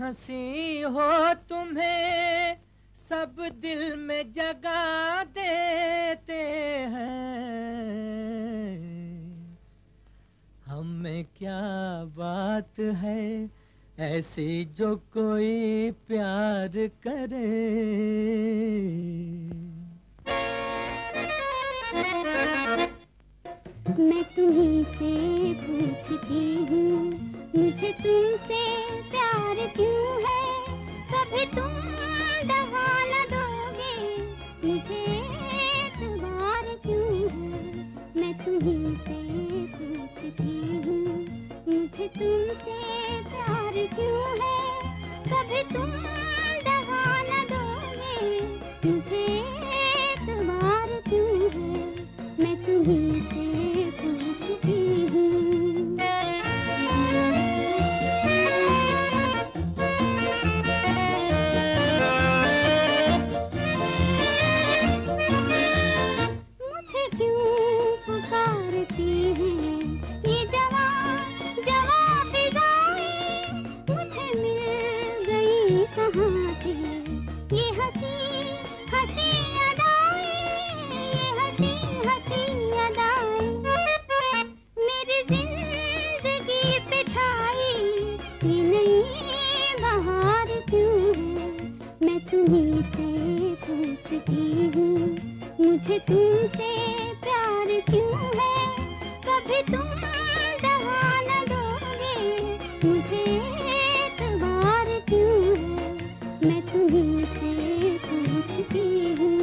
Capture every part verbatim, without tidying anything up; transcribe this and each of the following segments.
हंसी हो तुम्हें सब दिल में जगा देते हैं। हमें क्या बात है ऐसी जो कोई प्यार करे। मैं तुम्हीं से पूछती हूँ मुझे तुमसे प्यार क्यों है। कभी तुम दगा न दोगे मुझे एतबार क्यों है। मैं तुम्हीं से पूछती हूँ मुझे तुमसे प्यार क्यों है। कभी तुम दगा न दोगे मुझे एतबार क्यों है। मैं तुम्हीं से पूछती हूँ। मुझे क्यों पुकारती हैं ये जवां जवां फिजाएं। मुझे मिल गई कहाँ से ये हंसी हंसी अदाएं। ये हंसी हंसी अदाएं मेरी जिंदगी पे छाई ये नई बहार क्यों है। मैं तुम्हीं से पूछती हूँ मुझे तुमसे प्यार क्यों है। कभी तुम दगा न दोगे मुझे एतबार क्यों है। मैं तुम्हीं से पूछती हूँ।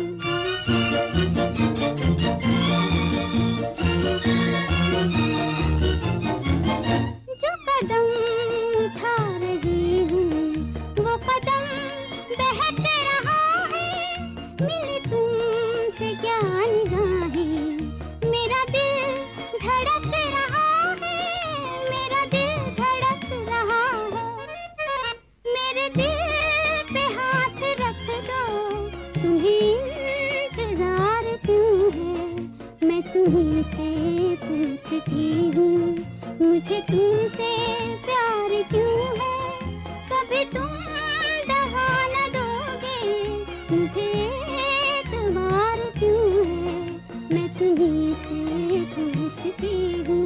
जो कदम उठा रही हूँ वो कदम बहक रहा है। मिली तुमसे क्या निगाहें मेरा दिल धड़क रहा है। मेरा दिल धड़क रहा है। मेरे दिल पे हाथ रख दो तुम्हें इंतजार क्यों है। मैं तुम्हीं से पूछती हूँ मुझे तुमसे प्यार क्यों है। कभी तुम दगा न दोगे मुझे एतबार क्यों है। मैं तुम्हीं से पूछती हूँ।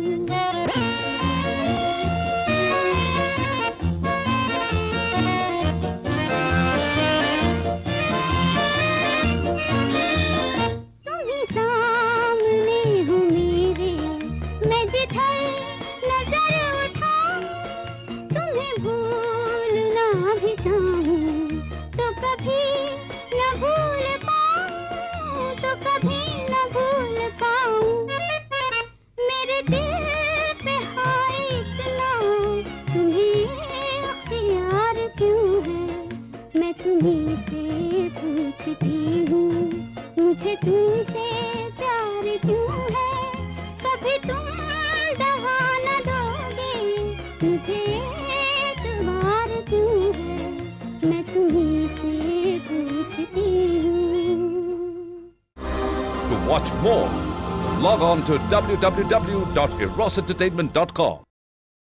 तुम्हीं सामने हो मेरे मैं जिधर नजर उठाऊं। तुम्हें भूलना भी चाहूं तो कभी न भूल पाऊं। तो कभी न भूल पाऊं। मेरे दिल पे हाय इतना तुम्हें अख्तियार क्यों है। मैं तुम्हीं से पूछती हूँ मुझे तुमसे प्यार क्यों है। कभी तुम दगा न दोगे मुझे एतबार क्यों है। मैं तुम्हीं से पूछती हूँ। To watch more, log on to w w w dot eros entertainment dot com.